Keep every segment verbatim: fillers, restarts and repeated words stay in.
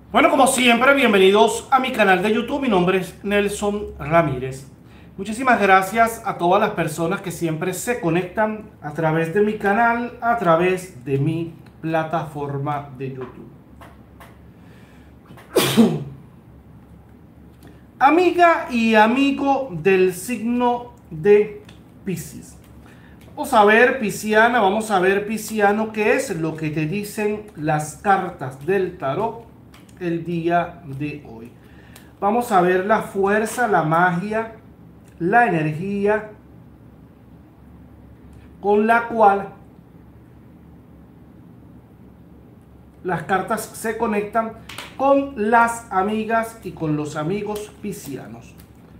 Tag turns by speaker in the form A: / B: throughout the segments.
A: Bueno, como siempre, bienvenidos a mi canal de YouTube. Mi nombre es Nelson Ramírez. Muchísimas gracias a todas las personas que siempre se conectan a través de mi canal, a través de mi plataforma de YouTube. Amiga y amigo del signo de Piscis. Vamos a ver, pisciana, vamos a ver, pisciano, qué es lo que te dicen las cartas del tarot el día de hoy. Vamos a ver la fuerza, la magia, la energía con la cual las cartas se conectan con las amigas y con los amigos piscianos.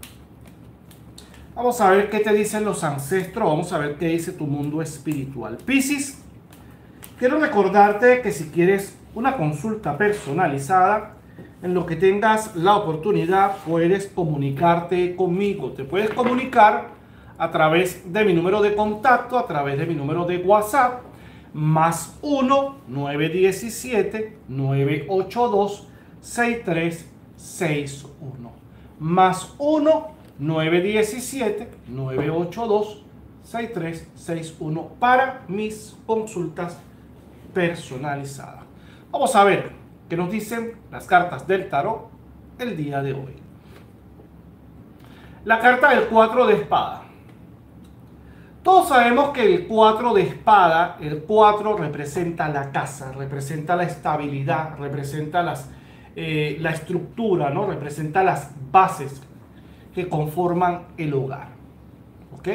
A: Vamos a ver qué te dicen los ancestros, vamos a ver qué dice tu mundo espiritual. Piscis, quiero recordarte que si quieres una consulta personalizada, en lo que tengas la oportunidad, puedes comunicarte conmigo. Te puedes comunicar a través de mi número de contacto, a través de mi número de WhatsApp, más uno nueve uno siete nueve ocho dos seis tres seis uno. Más uno nueve uno siete nueve ocho dos seis tres seis uno para mis consultas personalizadas. Vamos a ver qué nos dicen las cartas del tarot el día de hoy. La carta del cuatro de espada. Todos sabemos que el cuatro de espada, el cuatro representa la casa, representa la estabilidad, representa las, eh, la estructura, ¿no? Representa las bases que conforman el hogar. ¿Ok?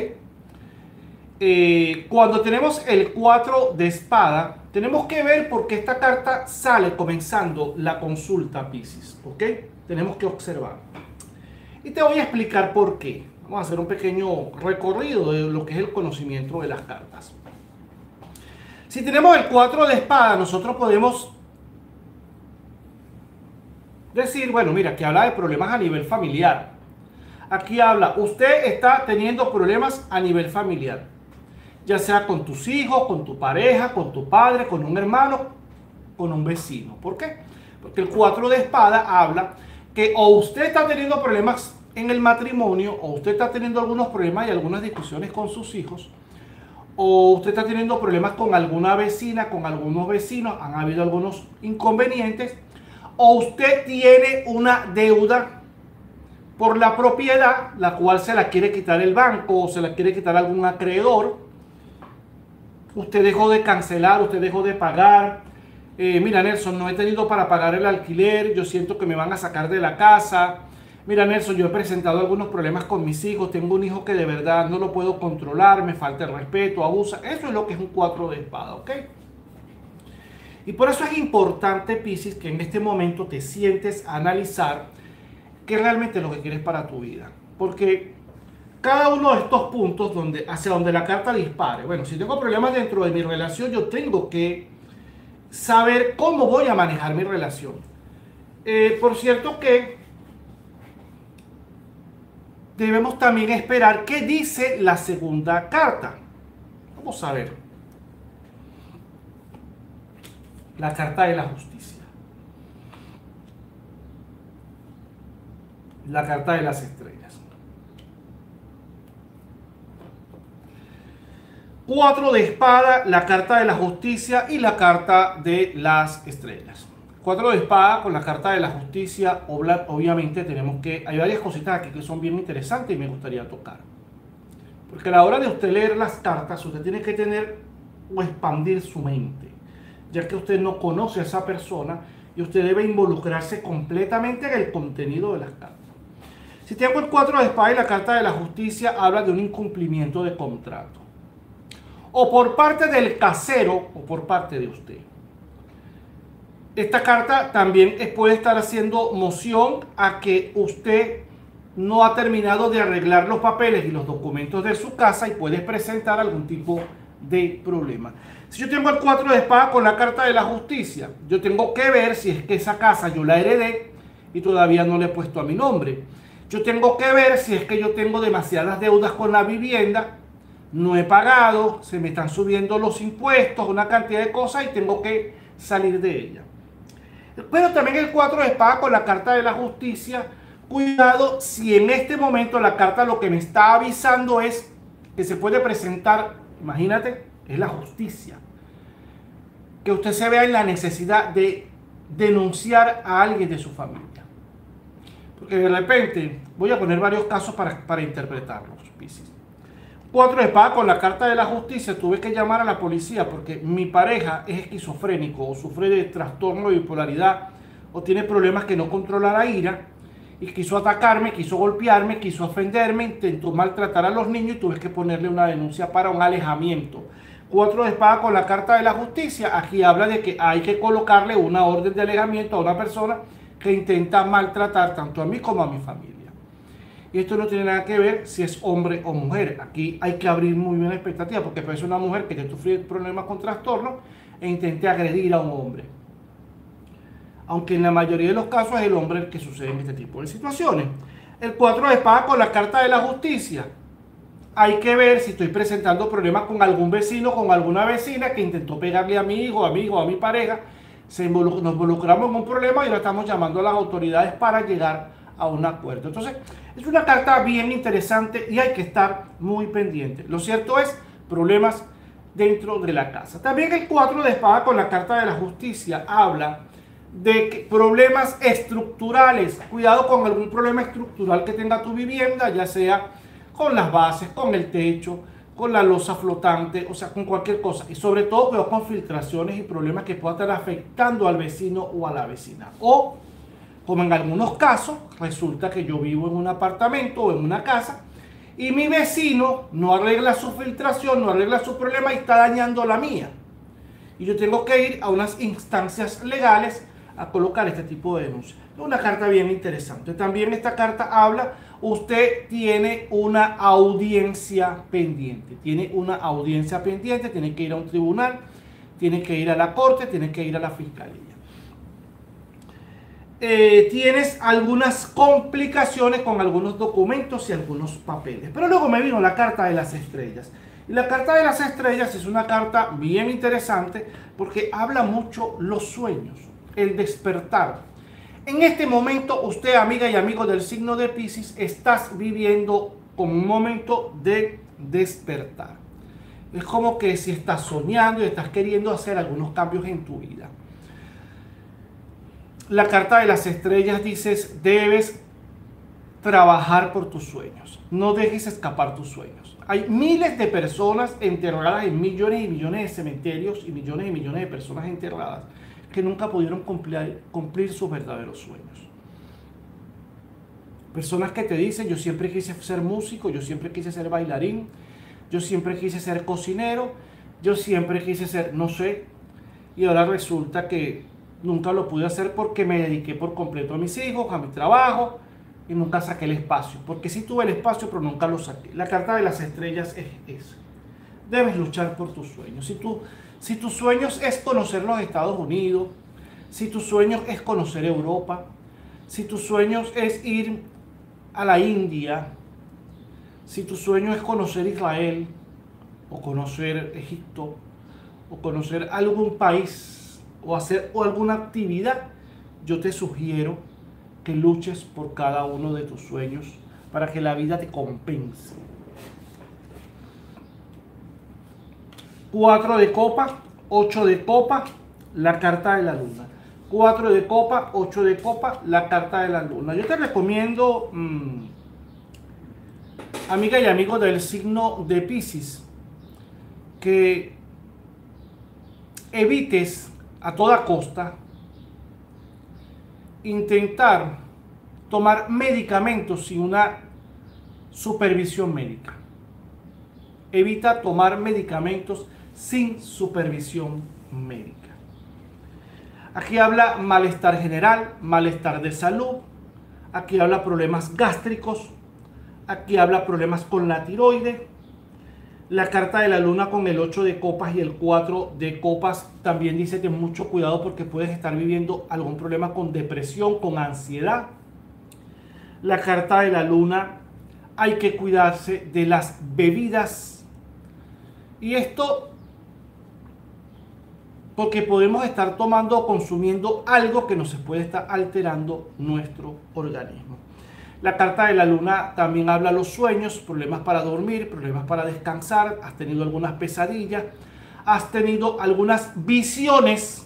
A: Eh, cuando tenemos el cuatro de espada, tenemos que ver por qué esta carta sale comenzando la consulta, Piscis. ¿Ok? Tenemos que observar. Y te voy a explicar por qué. Vamos a hacer un pequeño recorrido de lo que es el conocimiento de las cartas. Si tenemos el cuatro de espada, nosotros podemos decir, bueno, mira, que habla de problemas a nivel familiar. Aquí habla, usted está teniendo problemas a nivel familiar, ya sea con tus hijos, con tu pareja, con tu padre, con un hermano, con un vecino. ¿Por qué? Porque el cuatro de espada habla que o usted está teniendo problemas en el matrimonio, o usted está teniendo algunos problemas y algunas discusiones con sus hijos, o usted está teniendo problemas con alguna vecina, con algunos vecinos, han habido algunos inconvenientes, o usted tiene una deuda por la propiedad, la cual se la quiere quitar el banco o se la quiere quitar algún acreedor. Usted dejó de cancelar, usted dejó de pagar. Eh, mira, Nelson, no he tenido para pagar el alquiler, yo siento que me van a sacar de la casa. Mira, Nelson, yo he presentado algunos problemas con mis hijos, tengo un hijo que de verdad no lo puedo controlar, me falta el respeto, abusa. Eso es lo que es un cuatro de espada, ¿ok? Y por eso es importante, Piscis, que en este momento te sientes a analizar qué realmente es lo que quieres para tu vida. Porque cada uno de estos puntos donde, hacia donde la carta dispare, bueno, si tengo problemas dentro de mi relación, yo tengo que saber cómo voy a manejar mi relación. Eh, por cierto que debemos también esperar qué dice la segunda carta. Vamos a ver. La carta de la justicia. La carta de las estrellas. Cuatro de espada, la carta de la justicia y la carta de las estrellas. Cuatro de espada con la carta de la justicia, obviamente tenemos que, hay varias cositas aquí que son bien interesantes y me gustaría tocar. Porque a la hora de usted leer las cartas, usted tiene que tener o expandir su mente, ya que usted no conoce a esa persona y usted debe involucrarse completamente en el contenido de las cartas. Si tengo el cuatro de espada y la carta de la justicia, habla de un incumplimiento de contrato, o por parte del casero o por parte de usted. Esta carta también puede estar haciendo moción a que usted no ha terminado de arreglar los papeles y los documentos de su casa y puede presentar algún tipo de problema. Si yo tengo el cuatro de espada con la carta de la justicia, yo tengo que ver si es que esa casa yo la heredé y todavía no le he puesto a mi nombre. Yo tengo que ver si es que yo tengo demasiadas deudas con la vivienda, no he pagado, se me están subiendo los impuestos, una cantidad de cosas y tengo que salir de ella. Pero también el cuatro de espada con la carta de la justicia. Cuidado si en este momento la carta lo que me está avisando es que se puede presentar, imagínate, es la justicia. Que usted se vea en la necesidad de denunciar a alguien de su familia. Porque de repente, voy a poner varios casos para, para interpretarlos, Piscis. Cuatro de espada con la carta de la justicia, tuve que llamar a la policía porque mi pareja es esquizofrénico o sufre de trastorno de bipolaridad o tiene problemas que no controla la ira y quiso atacarme, quiso golpearme, quiso ofenderme, intentó maltratar a los niños y tuve que ponerle una denuncia para un alejamiento. Cuatro de espada con la carta de la justicia, aquí habla de que hay que colocarle una orden de alejamiento a una persona que intenta maltratar tanto a mí como a mi familia. Y esto no tiene nada que ver si es hombre o mujer. Aquí hay que abrir muy bien la expectativa, porque puede ser una mujer que sufre problemas con trastorno e intente agredir a un hombre. Aunque en la mayoría de los casos es el hombre el que sucede en este tipo de situaciones. El cuatro de espada con la carta de la justicia. Hay que ver si estoy presentando problemas con algún vecino, con alguna vecina que intentó pegarle a mi hijo, a mi hijo, a mi pareja. Se involucra, nos involucramos en un problema y ahora estamos llamando a las autoridades para llegar a un acuerdo. Entonces, es una carta bien interesante y hay que estar muy pendiente. Lo cierto es, problemas dentro de la casa. También el cuatro de espada con la carta de la justicia habla de que problemas estructurales. Cuidado con algún problema estructural que tenga tu vivienda, ya sea con las bases, con el techo, con la losa flotante, o sea, con cualquier cosa. Y sobre todo, cuidado con filtraciones y problemas que puedan estar afectando al vecino o a la vecina. O, como en algunos casos, resulta que yo vivo en un apartamento o en una casa y mi vecino no arregla su filtración, no arregla su problema y está dañando la mía. Y yo tengo que ir a unas instancias legales a colocar este tipo de denuncia. Es una carta bien interesante. También esta carta habla, usted tiene una audiencia pendiente. Tiene una audiencia pendiente, tiene que ir a un tribunal, tiene que ir a la corte, tiene que ir a la fiscalía. Eh, tienes algunas complicaciones con algunos documentos y algunos papeles. Pero luego me vino la carta de las estrellas. Y la carta de las estrellas es una carta bien interesante porque habla mucho los sueños, el despertar. En este momento, usted, amiga y amigo del signo de Piscis, estás viviendo con un momento de despertar. Es como que si estás soñando y estás queriendo hacer algunos cambios en tu vida. La carta de las estrellas dice, debes trabajar por tus sueños. No dejes escapar tus sueños. Hay miles de personas enterradas en millones y millones de cementerios y millones y millones de personas enterradas que nunca pudieron cumplir, cumplir sus verdaderos sueños. Personas que te dicen, yo siempre quise ser músico, yo siempre quise ser bailarín, yo siempre quise ser cocinero, yo siempre quise ser, no sé, y ahora resulta que nunca lo pude hacer porque me dediqué por completo a mis hijos, a mi trabajo, y nunca saqué el espacio. Porque sí tuve el espacio, pero nunca lo saqué. La carta de las estrellas es esa. Debes luchar por tus sueños. Si, tú, si tus sueños es conocer los Estados Unidos, si tus sueños es conocer Europa, si tus sueños es ir a la India, si tu sueño es conocer Israel, o conocer Egipto, o conocer algún país, o hacer o alguna actividad, yo te sugiero que luches por cada uno de tus sueños para que la vida te compense. Cuatro de copa, ocho de copa, la carta de la luna. Cuatro de copa, ocho de copa, la carta de la luna. Yo te recomiendo, mmm, amiga y amigo del signo de Piscis, que evites a toda costa intentar tomar medicamentos sin una supervisión médica. Evita tomar medicamentos sin supervisión médica. Aquí habla malestar general, malestar de salud. Aquí habla problemas gástricos. Aquí habla problemas con la tiroides. La carta de la luna con el ocho de copas y el cuatro de copas también dice que mucho cuidado porque puedes estar viviendo algún problema con depresión, con ansiedad. La carta de la luna, hay que cuidarse de las bebidas. Y esto porque podemos estar tomando o consumiendo algo que nos puede estar alterando nuestro organismo. La carta de la luna también habla de los sueños, problemas para dormir, problemas para descansar, has tenido algunas pesadillas, has tenido algunas visiones.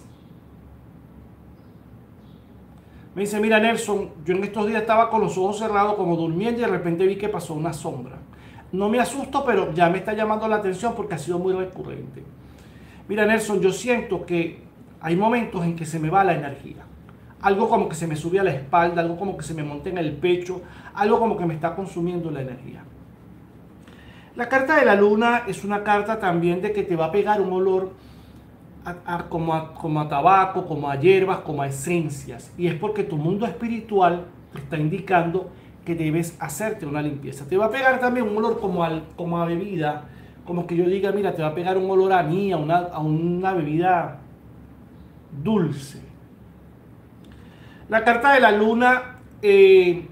A: Me dice, mira Nelson, yo en estos días estaba con los ojos cerrados como durmiendo y de repente vi que pasó una sombra. No me asusto, pero ya me está llamando la atención porque ha sido muy recurrente. Mira Nelson, yo siento que hay momentos en que se me va la energía. Algo como que se me sube a la espalda, algo como que se me monta en el pecho, algo como que me está consumiendo la energía. La carta de la luna es una carta también de que te va a pegar un olor a, a, como, a, como a tabaco, como a hierbas, como a esencias. Y es porque tu mundo espiritual te está indicando que debes hacerte una limpieza. Te va a pegar también un olor como, al, como a bebida, como que yo diga, mira, te va a pegar un olor a mí, a una, a una bebida dulce. La carta de la luna, eh,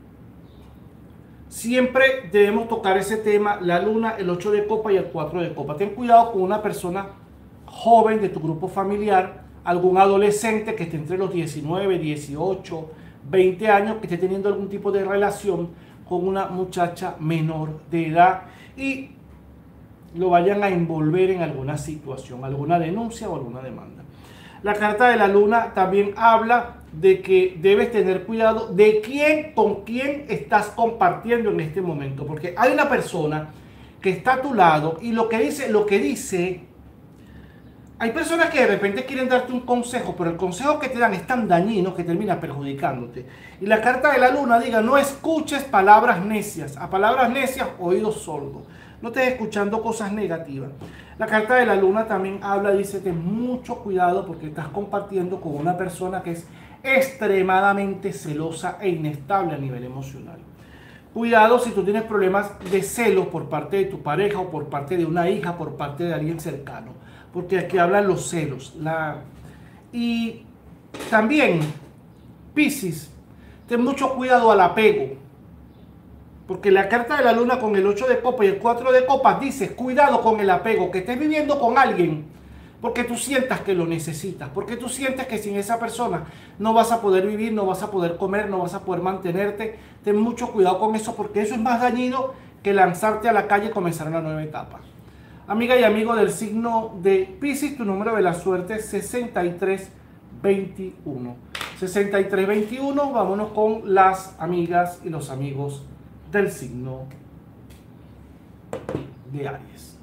A: siempre debemos tocar ese tema, la luna, el ocho de copa y el cuatro de copa. Ten cuidado con una persona joven de tu grupo familiar, algún adolescente que esté entre los diecinueve, dieciocho, veinte años, que esté teniendo algún tipo de relación con una muchacha menor de edad y lo vayan a envolver en alguna situación, alguna denuncia o alguna demanda. La carta de la luna también habla de que debes tener cuidado de quién, con quién estás compartiendo en este momento, porque hay una persona que está a tu lado y lo que dice, lo que dice, hay personas que de repente quieren darte un consejo, pero el consejo que te dan es tan dañino que termina perjudicándote. Y la carta de la luna diga, no escuches palabras necias, a palabras necias, oídos sordos. No estés escuchando cosas negativas. La carta de la luna también habla, dice, ten mucho cuidado porque estás compartiendo con una persona que es extremadamente celosa e inestable a nivel emocional. Cuidado si tú tienes problemas de celos por parte de tu pareja o por parte de una hija, por parte de alguien cercano. Porque aquí hablan los celos. La... Y también, Piscis, ten mucho cuidado al apego. Porque la carta de la luna con el ocho de copas y el cuatro de copas dice, cuidado con el apego, que estés viviendo con alguien porque tú sientas que lo necesitas, porque tú sientes que sin esa persona no vas a poder vivir, no vas a poder comer, no vas a poder mantenerte. Ten mucho cuidado con eso porque eso es más dañino que lanzarte a la calle y comenzar una nueva etapa. Amiga y amigo del signo de Piscis, tu número de la suerte es sesenta y tres veintiuno. sesenta y tres veintiuno, vámonos con las amigas y los amigos del signo de Aries.